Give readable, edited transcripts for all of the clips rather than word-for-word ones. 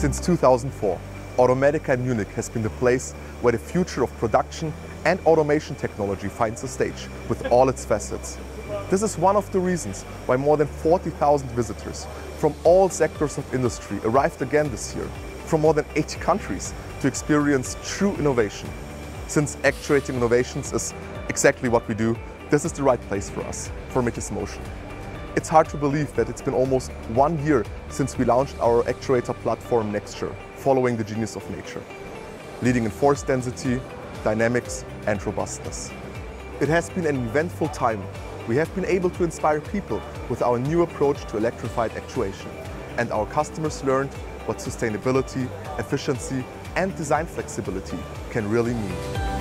Since 2004, Automatica in Munich has been the place where the future of production and automation technology finds a stage with all its facets. This is one of the reasons why more than 40,000 visitors from all sectors of industry arrived again this year, from more than 80 countries, to experience true innovation. Since actuating innovations is exactly what we do, this is the right place for us, for MetisMotion. It's hard to believe that it's been almost 1 year since we launched our actuator platform naXture, following the genius of nature, leading in force density, dynamics and robustness. It has been an eventful time. We have been able to inspire people with our new approach to electrified actuation, and our customers learned what sustainability, efficiency and design flexibility can really mean.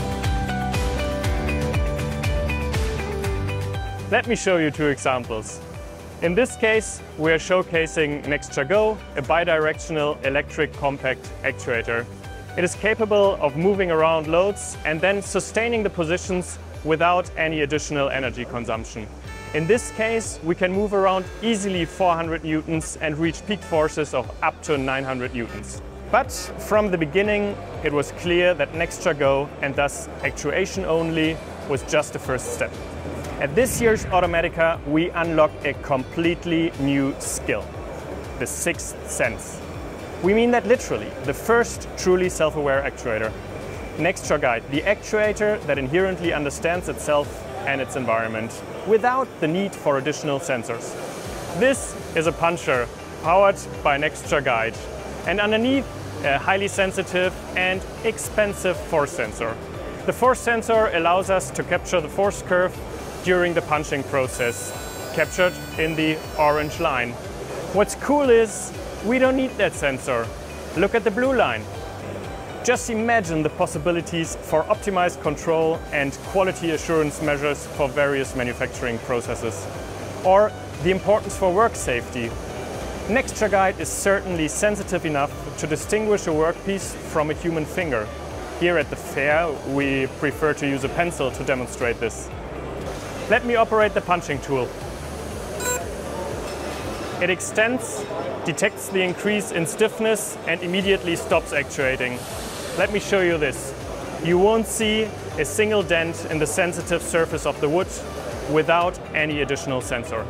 Let me show you two examples. In this case, we are showcasing NextGo, a bidirectional electric compact actuator. It is capable of moving around loads and then sustaining the positions without any additional energy consumption. In this case, we can move around easily 400 newtons and reach peak forces of up to 900 newtons. But from the beginning, it was clear that NextGo, and thus actuation only, was just the first step. At this year's Automatica, we unlocked a completely new skill, the sixth sense. We mean that literally, the first truly self-aware actuator. NextGo, the actuator that inherently understands itself and its environment, without the need for additional sensors. This is a puncher powered by NextGo, and underneath a highly sensitive and expensive force sensor. The force sensor allows us to capture the force curve during the punching process, captured in the orange line. What's cool is we don't need that sensor. Look at the blue line. Just imagine the possibilities for optimized control and quality assurance measures for various manufacturing processes. Or the importance for work safety. NextGo is certainly sensitive enough to distinguish a workpiece from a human finger. Here at the fair, we prefer to use a pencil to demonstrate this. Let me operate the punching tool. It extends, detects the increase in stiffness and immediately stops actuating. Let me show you this. You won't see a single dent in the sensitive surface of the wood without any additional sensor.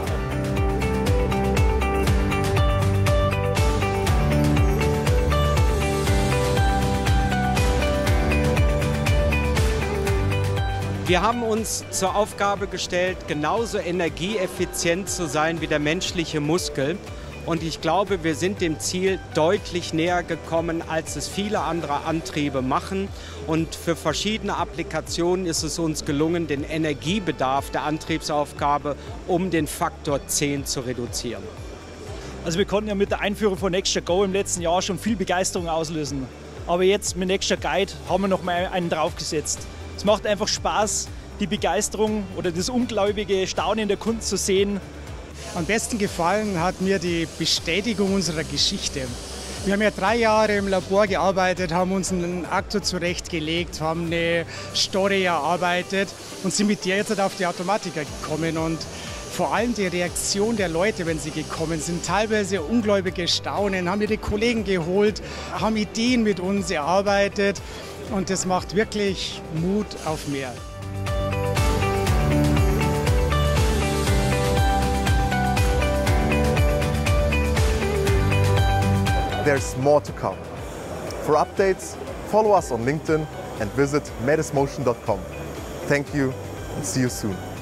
Wir haben uns zur Aufgabe gestellt, genauso energieeffizient zu sein wie der menschliche Muskel. Und ich glaube, wir sind dem Ziel deutlich näher gekommen, als es viele andere Antriebe machen. Und für verschiedene Applikationen ist es uns gelungen, den Energiebedarf der Antriebsaufgabe um den Faktor 10 zu reduzieren. Also wir konnten ja mit der Einführung von NextGo im letzten Jahr schon viel Begeisterung auslösen. Aber jetzt mit NextGo haben wir noch mal einen draufgesetzt. Es macht einfach Spaß, die Begeisterung oder das ungläubige Staunen der Kunden zu sehen. Am besten gefallen hat mir die Bestätigung unserer Geschichte. Wir haben ja 3 Jahre im Labor gearbeitet, haben uns einen Aktor zurechtgelegt, haben eine Story erarbeitet und sind mit der jetzt auf die Automatica gekommen. Und vor allem die Reaktion der Leute, wenn sie gekommen sind, teilweise ungläubige Staunen, haben ihre Kollegen geholt, haben Ideen mit uns erarbeitet. Und das macht wirklich Mut auf mehr. There's more to come. For updates, follow us on LinkedIn and visit MetisMotion.com. Thank you and see you soon.